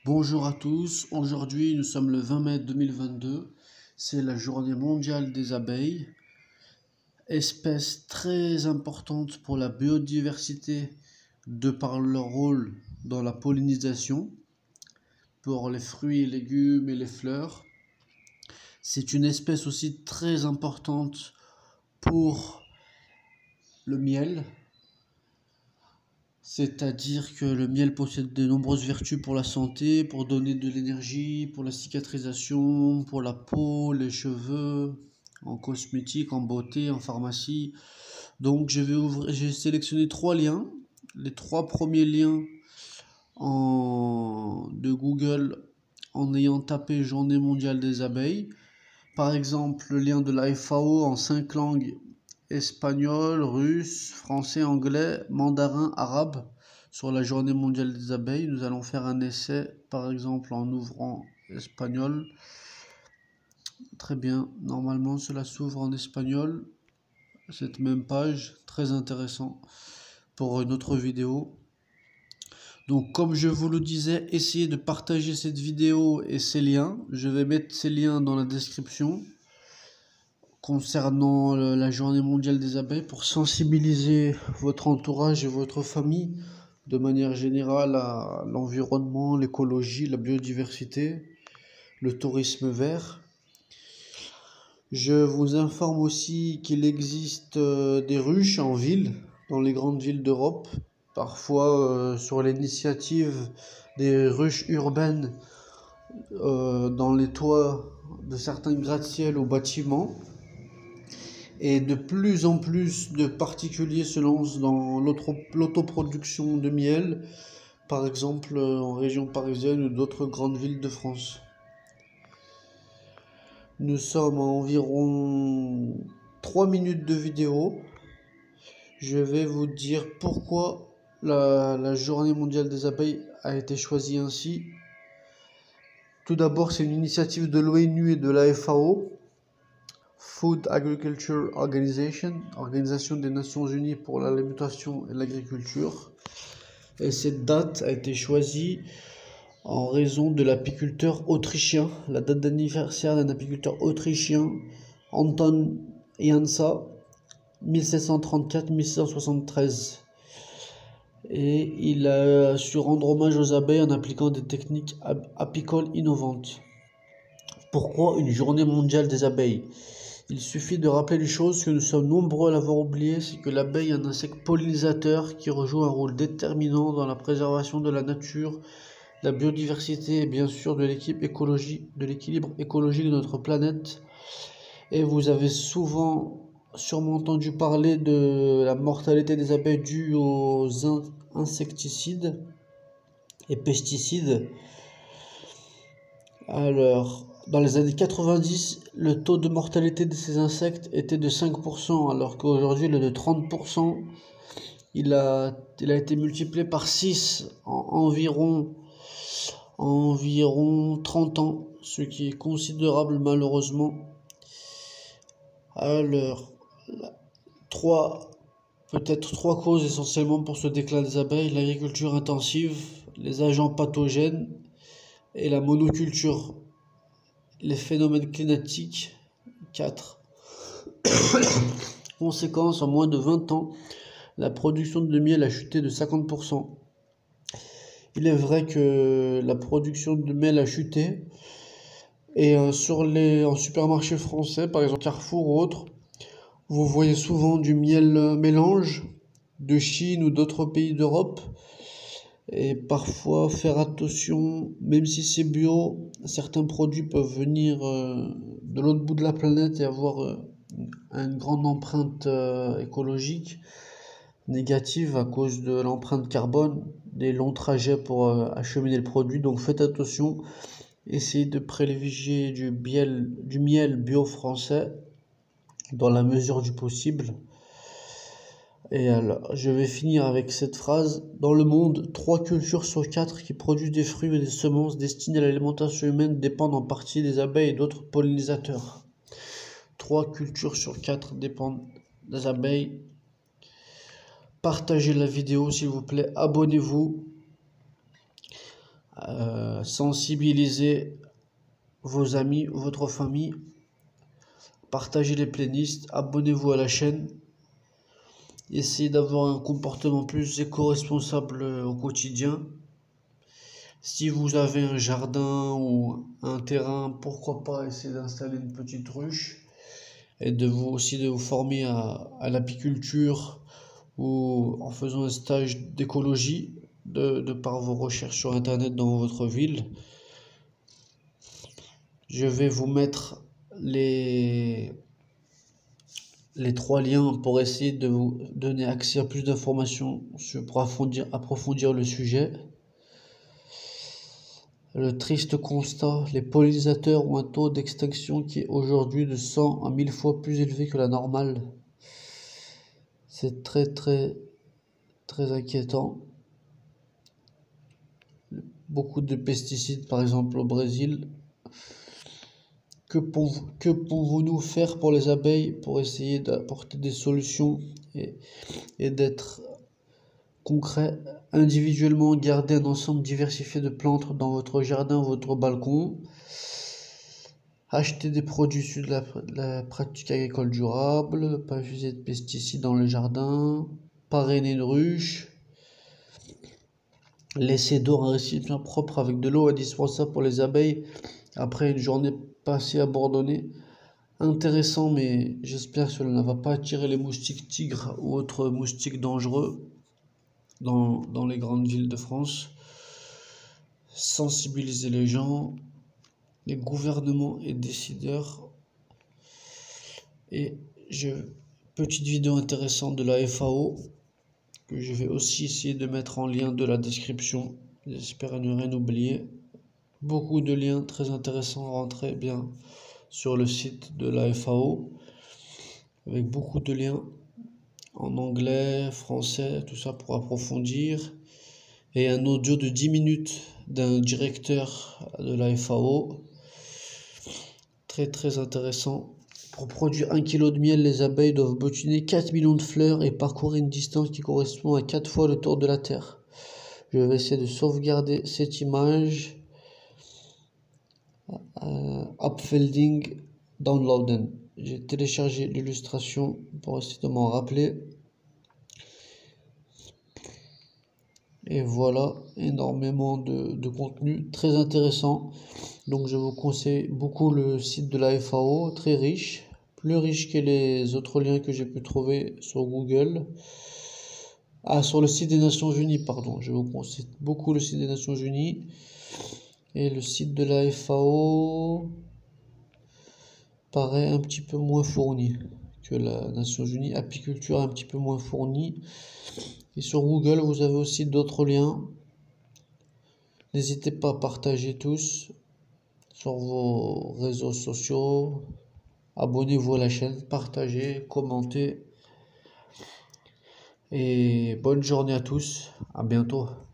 Bonjour à tous, aujourd'hui nous sommes le 20 mai 2022, c'est la journée mondiale des abeilles, espèce très importante pour la biodiversité de par leur rôle dans la pollinisation, pour les fruits et légumes et les fleurs. C'est une espèce aussi très importante pour le miel. C'est-à-dire que le miel possède de nombreuses vertus pour la santé, pour donner de l'énergie, pour la cicatrisation, pour la peau, les cheveux, en cosmétique, en beauté, en pharmacie. Donc j'ai sélectionné 3 liens. Les 3 premiers liens de Google en ayant tapé Journée mondiale des abeilles. Par exemple, le lien de la FAO en 5 langues: espagnol, russe, français, anglais, mandarin, arabe, sur la journée mondiale des abeilles. Nous allons faire un essai, par exemple, en ouvrant espagnol. Très bien, normalement cela s'ouvre en espagnol, cette même page, très intéressant pour une autre vidéo. Donc comme je vous le disais, essayez de partager cette vidéo et ces liens. Je vais mettre ces liens dans la description concernant la journée mondiale des abeilles pour sensibiliser votre entourage et votre famille de manière générale à l'environnement, l'écologie, la biodiversité, le tourisme vert. Je vous informe aussi qu'il existe des ruches en ville, dans les grandes villes d'Europe, parfois sur l'initiative des ruches urbaines dans les toits de certains gratte-ciel ou bâtiments. Et de plus en plus de particuliers se lancent dans l'autoproduction de miel, par exemple en région parisienne ou d'autres grandes villes de France. Nous sommes à environ 3 minutes de vidéo. Je vais vous dire pourquoi la journée mondiale des abeilles a été choisie ainsi. Tout d'abord, c'est une initiative de l'ONU et de la FAO. Food Agriculture Organization, Organisation des Nations Unies pour l'alimentation et l'agriculture. Et cette date a été choisie en raison de l'apiculteur autrichien, la date d'anniversaire d'un apiculteur autrichien, Anton Jansa, 1734-1773. Et il a su rendre hommage aux abeilles en appliquant des techniques apicoles innovantes. Pourquoi une journée mondiale des abeilles ? Il suffit de rappeler une chose que nous sommes nombreux à l'avoir oublié, c'est que l'abeille est un insecte pollinisateur qui rejoue un rôle déterminant dans la préservation de la nature, la biodiversité et bien sûr de l'équilibre écologique de notre planète. Et vous avez sûrement entendu parler de la mortalité des abeilles due aux insecticides et pesticides. Alors, dans les années 90, le taux de mortalité de ces insectes était de 5%, alors qu'aujourd'hui il est de 30%. Il a été multiplié par 6 en environ 30 ans, ce qui est considérable malheureusement. Alors, peut-être 3 causes essentiellement pour ce déclin des abeilles: l'agriculture intensive, les agents pathogènes et la monoculture. Les phénomènes climatiques, 4. Conséquence, en moins de 20 ans, la production de miel a chuté de 50%. Il est vrai que la production de miel a chuté, et en supermarchés français, par exemple Carrefour ou autres, vous voyez souvent du miel mélange de Chine ou d'autres pays d'Europe. Et parfois faire attention, même si c'est bio, certains produits peuvent venir de l'autre bout de la planète et avoir une grande empreinte écologique négative à cause de l'empreinte carbone, des longs trajets pour acheminer le produit. Donc faites attention, essayez de privilégier du miel bio français dans la mesure du possible. Et alors, je vais finir avec cette phrase. Dans le monde, 3 cultures sur 4 qui produisent des fruits et des semences destinées à l'alimentation humaine dépendent en partie des abeilles et d'autres pollinisateurs. 3 cultures sur 4 dépendent des abeilles. Partagez la vidéo s'il vous plaît, abonnez-vous. sensibiliser vos amis, votre famille, partagez les playlists, abonnez-vous à la chaîne, essayez d'avoir un comportement plus éco-responsable au quotidien. Si vous avez un jardin ou un terrain, pourquoi pas essayer d'installer une petite ruche et de vous former à l'apiculture ou en faisant un stage d'écologie de par vos recherches sur internet dans votre ville. Je vais vous mettre les 3 liens pour essayer de vous donner accès à plus d'informations pour approfondir le sujet. Le triste constat, les pollinisateurs ont un taux d'extinction qui est aujourd'hui de 100 à 1000 fois plus élevé que la normale. C'est très inquiétant. Beaucoup de pesticides, par exemple au Brésil. Que pouvons-nous faire pour les abeilles pour essayer d'apporter des solutions et d'être concret? Individuellement, gardez un ensemble diversifié de plantes dans votre jardin ou votre balcon. Achetez des produits issus de la pratique agricole durable. Ne pas utiliser de pesticides dans le jardin. Parrainer une ruche. Laissez d'eau un récipient propre avec de l'eau indispensable pour les abeilles après une journée passée abandonnée. Intéressant, mais j'espère que cela ne va pas attirer les moustiques tigres ou autres moustiques dangereux dans les grandes villes de France. Sensibiliser les gens, les gouvernements et décideurs. Et petite vidéo intéressante de la FAO que je vais aussi essayer de mettre en lien de la description. J'espère ne rien oublier. Beaucoup de liens très intéressants, rentrez bien sur le site de la FAO avec beaucoup de liens en anglais, français, tout ça pour approfondir, et un audio de 10 minutes d'un directeur de la FAO, très intéressant. Pour produire 1 kg de miel, les abeilles doivent butiner 4 millions de fleurs et parcourir une distance qui correspond à 4 fois le tour de la Terre. Je vais essayer de sauvegarder cette image. Upfolding downloading. J'ai téléchargé l'illustration pour essayer de m'en rappeler. Et voilà, énormément de contenu très intéressant. Donc je vous conseille beaucoup le site de la FAO, très riche, plus riche que les autres liens que j'ai pu trouver sur Google. Sur le site des Nations Unies, pardon. Je vous conseille beaucoup le site des Nations Unies. Et le site de la FAO paraît un petit peu moins fourni que la Nations Unies. Apiculture un petit peu moins fourni. Et sur Google, vous avez aussi d'autres liens. N'hésitez pas à partager tous sur vos réseaux sociaux. Abonnez-vous à la chaîne, partagez, commentez. Et bonne journée à tous. À bientôt.